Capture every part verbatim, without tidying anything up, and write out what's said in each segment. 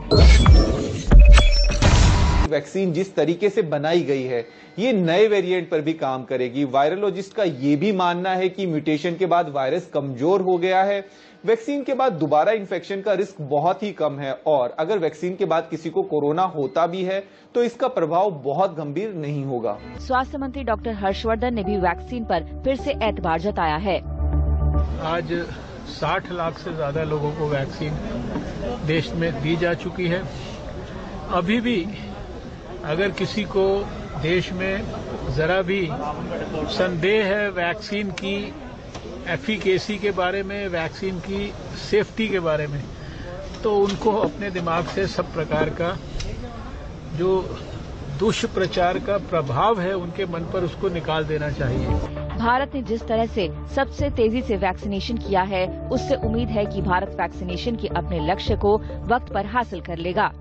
Vaccine जिस तरीके से बनाई गई है ये नए वेरिएंट पर भी काम करेगी। वायरोलॉजिस्ट का यह भी मानना है कि म्यूटेशन के बाद वायरस कमजोर हो गया है। वैक्सीन के बाद दोबारा इन्फेक्शन का रिस्क बहुत ही कम है और अगर वैक्सीन के बाद किसी को कोरोना होता भी है तो इसका प्रभाव बहुत गंभीर नहीं होगा। स्वास्थ्य मंत्री डॉक्टर हर्षवर्धन ने भी वैक्सीन पर फिर से एतबार जताया है। आज साठ लाख से ज्यादा लोगों को वैक्सीन देश में दी जा चुकी है। अभी भी अगर किसी को देश में जरा भी संदेह है वैक्सीन की एफिकेसी के बारे में, वैक्सीन की सेफ्टी के बारे में, तो उनको अपने दिमाग से सब प्रकार का जो दुष्प्रचार का प्रभाव है उनके मन पर उसको निकाल देना चाहिए। भारत ने जिस तरह से सबसे तेजी से वैक्सीनेशन किया है उससे उम्मीद है कि भारत वैक्सीनेशन के अपने लक्ष्य को वक्त पर हासिल कर लेगा।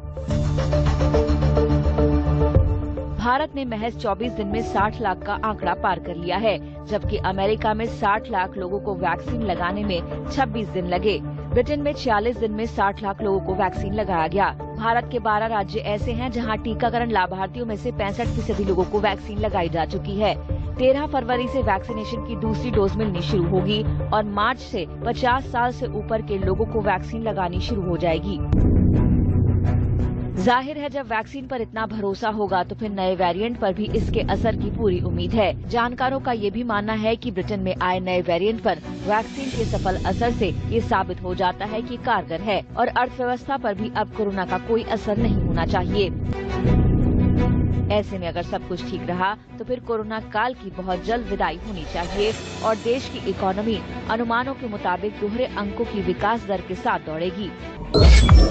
भारत ने महज चौबीस दिन में साठ लाख का आंकड़ा पार कर लिया है, जबकि अमेरिका में साठ लाख लोगों को वैक्सीन लगाने में छब्बीस दिन लगे। ब्रिटेन में छियालीस दिन में साठ लाख लोगों को वैक्सीन लगाया गया। भारत के बारह राज्य ऐसे हैं जहां टीकाकरण लाभार्थियों में से पैंसठ फीसदी लोगों को वैक्सीन लगाई जा चुकी है। तेरह फरवरी से वैक्सीनेशन की दूसरी डोज मिलनी शुरू होगी और मार्च से पचास साल से ऊपर के लोगों को वैक्सीन लगानी शुरू हो जाएगी। जाहिर है जब वैक्सीन पर इतना भरोसा होगा तो फिर नए वेरिएंट पर भी इसके असर की पूरी उम्मीद है। जानकारों का ये भी मानना है कि ब्रिटेन में आए नए वेरिएंट पर वैक्सीन के सफल असर से ये साबित हो जाता है कि कारगर है और अर्थव्यवस्था पर भी अब कोरोना का कोई असर नहीं होना चाहिए। ऐसे में अगर सब कुछ ठीक रहा तो फिर कोरोना काल की बहुत जल्द विदाई होनी चाहिए और देश की इकोनॉमी अनुमानों के मुताबिक दोहरे अंकों की विकास दर के साथ दौड़ेगी।